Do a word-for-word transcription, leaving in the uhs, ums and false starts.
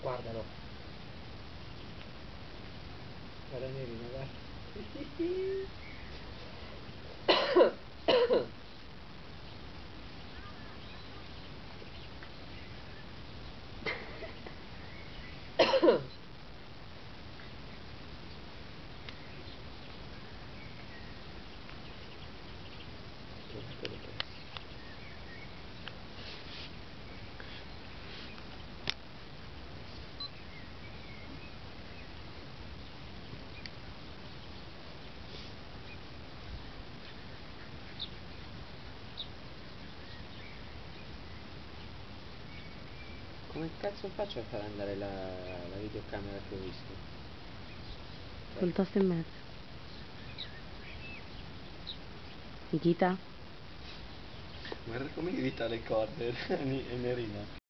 Guardalo. Guarda Nerina, guarda. Come cazzo faccio a far andare la, la videocamera che ho visto? Col tasto in mezzo. Nikita? Guarda come evita le corde, Nerina.